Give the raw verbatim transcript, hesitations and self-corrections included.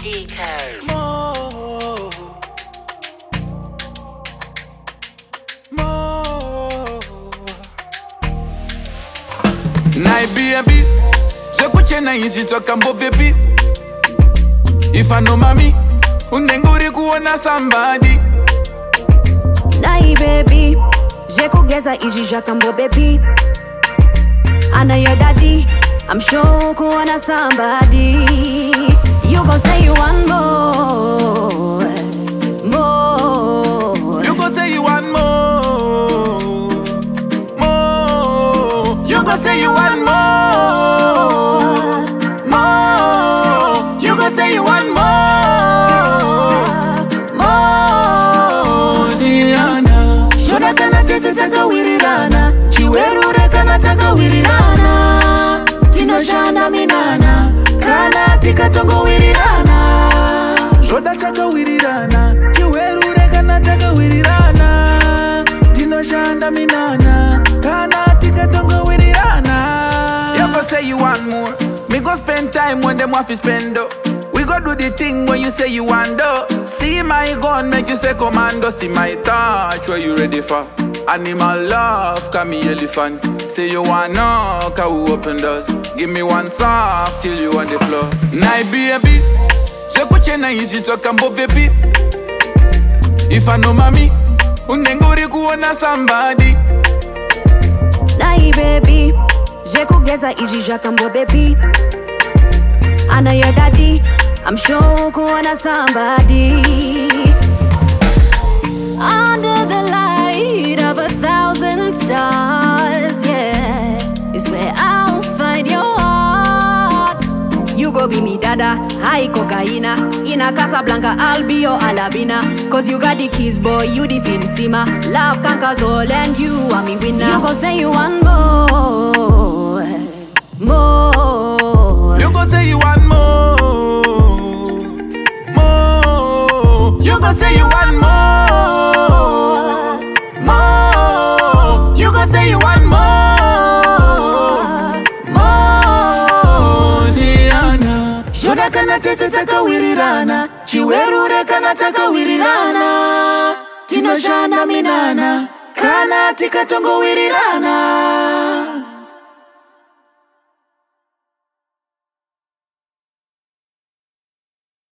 Leekay. More, more. Night baby, je kuche na hizi toka mbo baby. If I know mami, unenguri kuona somebody. Night baby, je kugeza hizi jakambo baby. I know your daddy, I'm sure kuona somebody. You gon' say you want more, more. You gon' say you want more, more. You gon' say you want more, more. You gon' say you want more, more. Diana, shona kana tese taka wirirana, chiwerure kana taka wirirana. Tino shana minana, kana tika tongo wirirana. Shoda taka wirirana, chiwerure kana taka wirirana. Tino shana minana, kana tika tongo wirirana. You go say you want more, me go spend time when them want to spend though. We go do the thing when you say you want though. See my gun make you say commando. See my touch where you ready for. Animal love, call me elephant. Say you want knock, I will open doors. Give me one soft till you on the floor. Night baby, je kuche na hizi toka mbo baby. If I know mami, unenguri kuona somebody. Night baby, je kugeza hizi jakambo baby. I know your daddy, I'm sure kuona somebody. Under the light of a thousand stars, yeah, is where I'll find your heart. You go be me dada, high cocaina. In a Casablanca, I'll be your alabina. Cause you got the keys, boy, you the sim sima. Love conquers all and you are me winner. You go say you want more, more. You go say you want more, more. You go say you want more, more. You go say you want more, more. Diana, shoda kana tese taka wirirana, chiwerure kana taka wirirana. Tino shana minana, kana tika tongo wirirana.